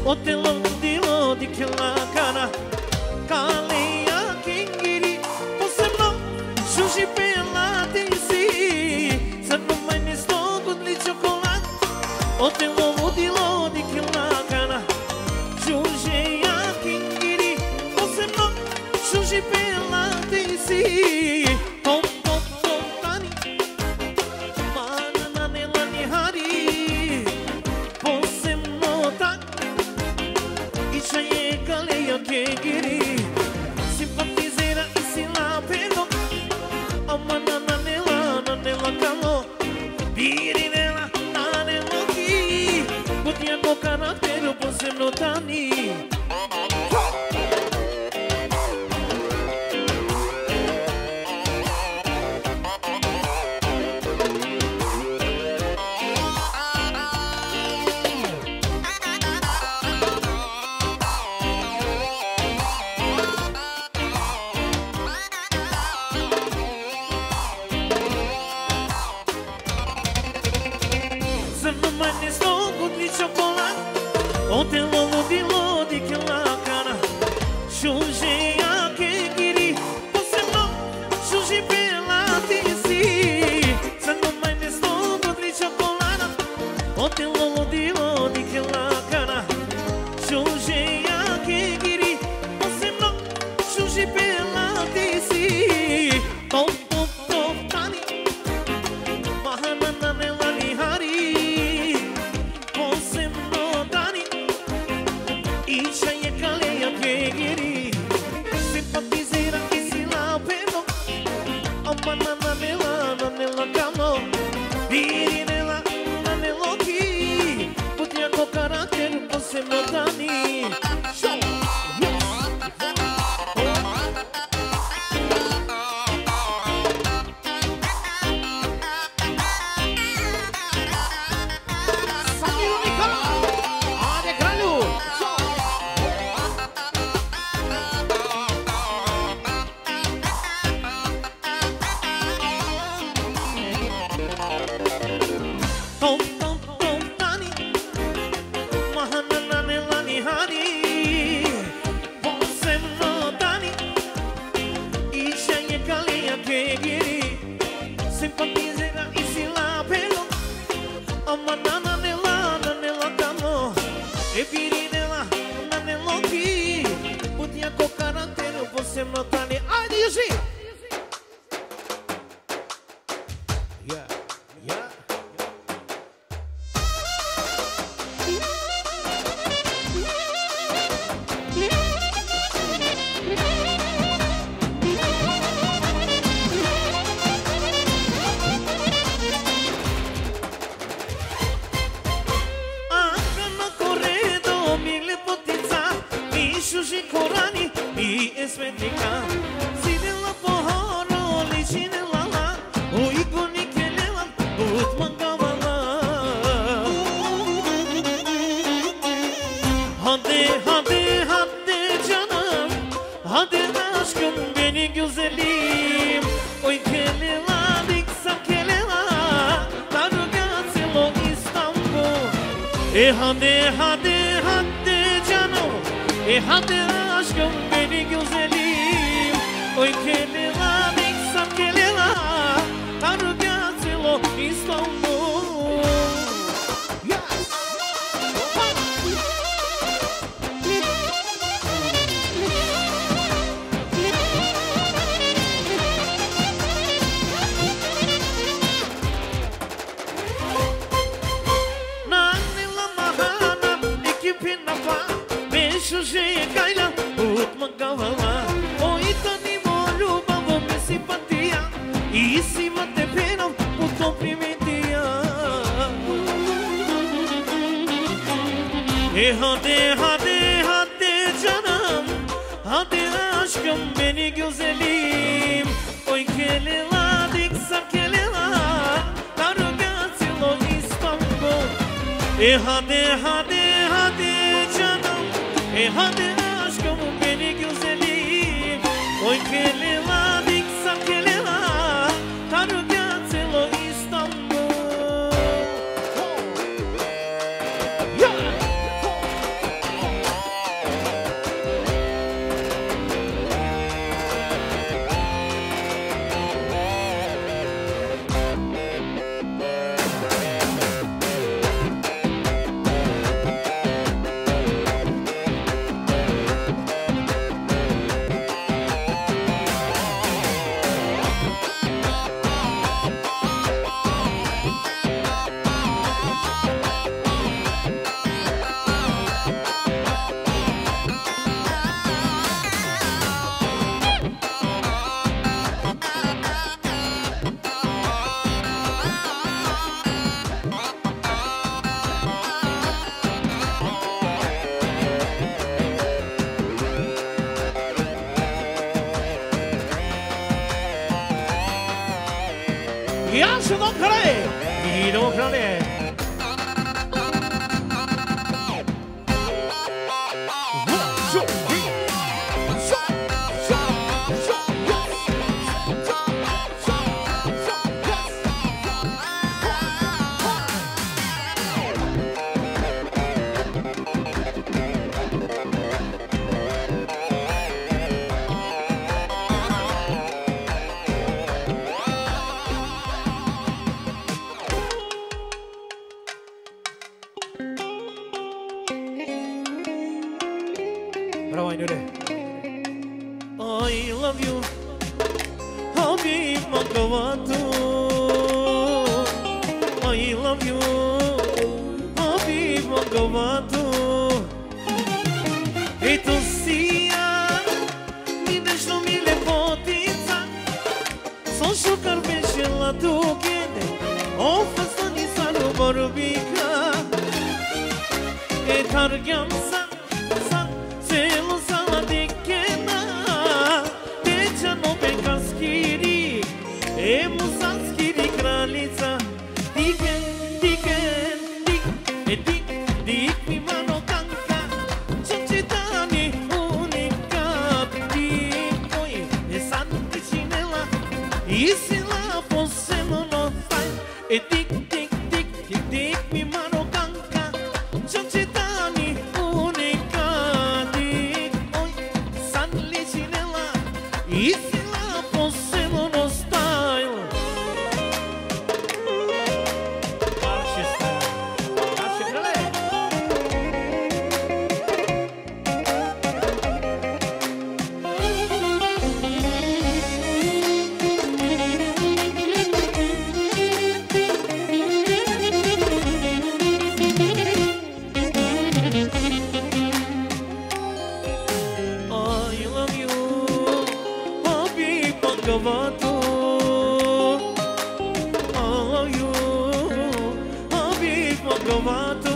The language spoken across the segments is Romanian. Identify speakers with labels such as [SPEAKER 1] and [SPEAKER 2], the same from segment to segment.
[SPEAKER 1] O te lodilo di che la cara Kaleia kingiri Posebno sushi pelati si Se non mai ne sto con li cioccolato O te lodilo di che la cara Giugeia kingiri Posebno sushi pelati si Notani Se non mai ne sto con di cioccolato O te lodi che la cara Giugeia che giri Posebno sushi pelati si Se non mai ne sto con di cioccolato O te lodi che la cara Giugeia che giri Posebno sushi pelati si Top tani Mahana nella lihari Posebno tani Isha je kaleja kegiri Simpatizira i si lapeno Oma na nela kamo Biri nela na neloki Putnjako karakter posebno dani Hadi canım hadi aşkım beni güzelim Oy kelela diksam kelela Targatilo İstanbul Yes! Sushi kaila ut magavala Oi tani molju bavo me simpatia I si mate penom u komplimentia Hadi canım Hadi aşkım beni güzelim Oy kelela diksam kelela Targatilo İstanbul Hadi canım hadi aşkım beni güzelim Oy kelela diksam kelela Targatilo İstanbul non crede, chi non crede. Bravo, Ainure. I love you, Habib Magavatu. I love you, Habib Magavatu. E tu sia, mi deixo mi le potiza. Son shukar beshela tu kede, o fastani saru barbika. E targam san. Celo sala dikena, teća nove kaskiri, musanskiri kraljica. Diken, diken, dik, dik, dik mi mano kanka, čočitani unika, dik koji san tičinela, isila posebno taj. Dik, dik, dik, dik, dik mi mano kanka, čočitani unika. Isila posebno style. Marši style. Marši krale. I love you, Magavatu. Oh, you, Habib Magavatu.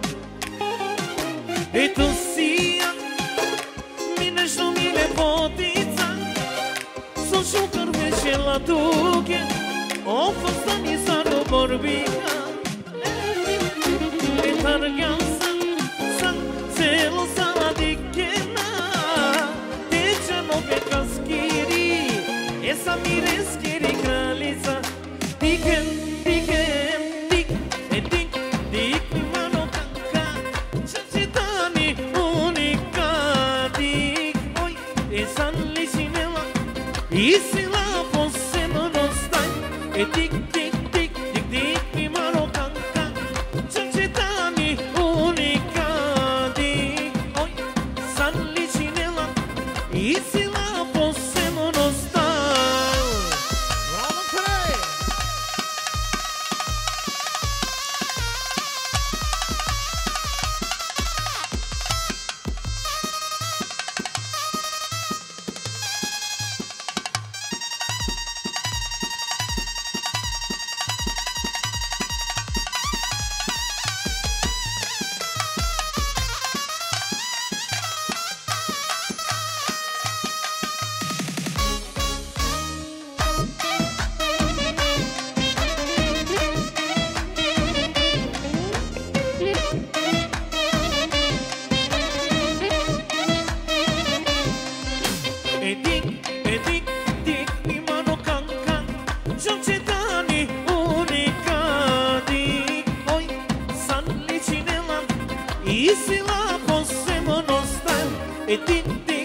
[SPEAKER 1] E tu sia, mi nešto mi lepotica. Son shukar večela tuke, o fastani saru borbika. E targam san, celo sala dikena. Teća nove kaskiri, esa mireskiri kraljica. Diken, diken, dik, dik, dik mi mano kanka, čočitani unika, dik, oj, san ličinela, isila posebno staj. Dik, dik, dik, dik, dik mi mano kanka, čočitani unika, dik, oj, san ličinela, isila posebno staj. Isila posebno style. Dik, dik.